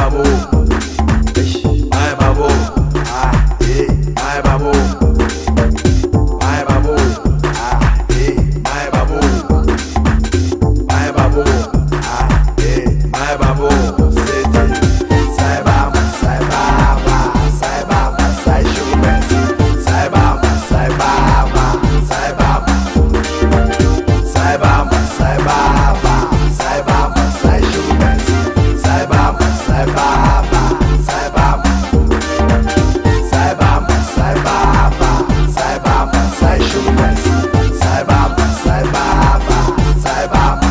babu, my babu, ah, eh, my babu, my babu, ah, eh, my babu, my babu, ah, eh, my babu, sai baba, sai baba, sai baba, sai shumes, sai baba, sai baba, sai baba, sai baba, sai baba, sai baba, sai shumes, sai baba, sai baba, sai baba, sai baba, sai baba, sai baba, sai shumes, sai baba, sai baba, sai baba.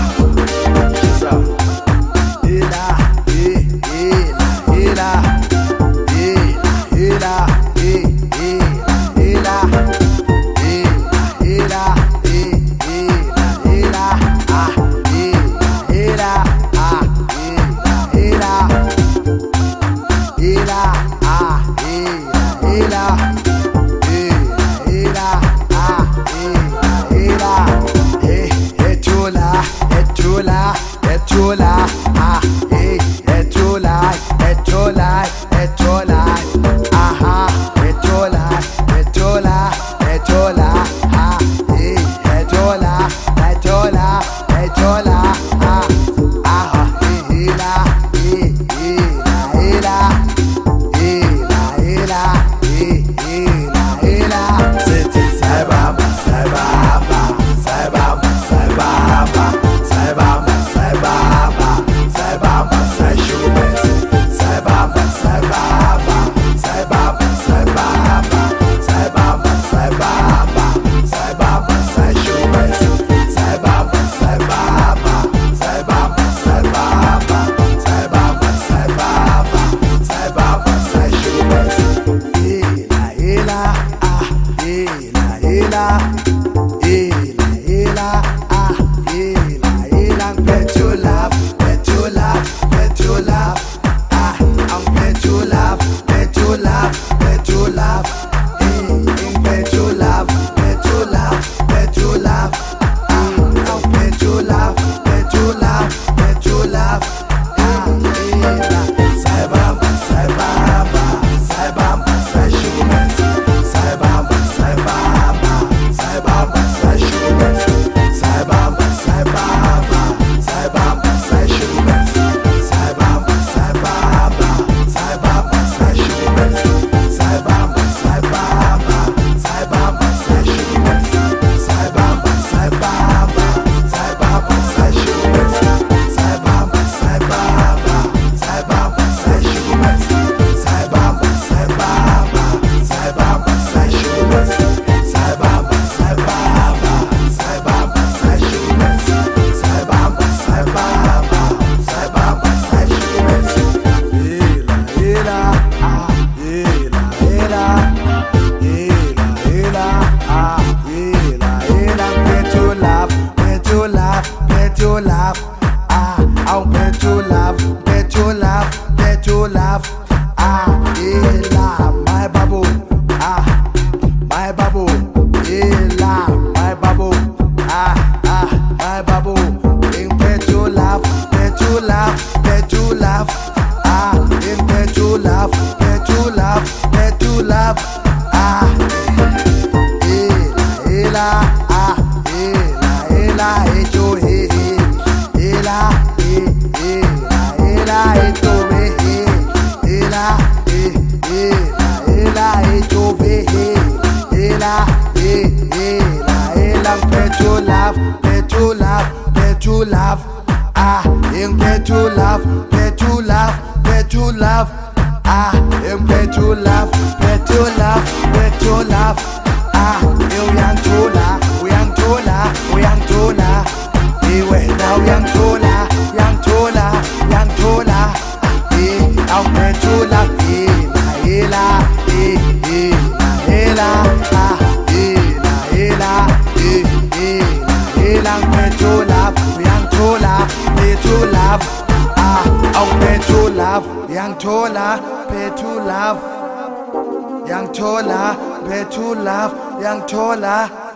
Young Tola, pay to love. Young Tola, pay to love. Young Tola.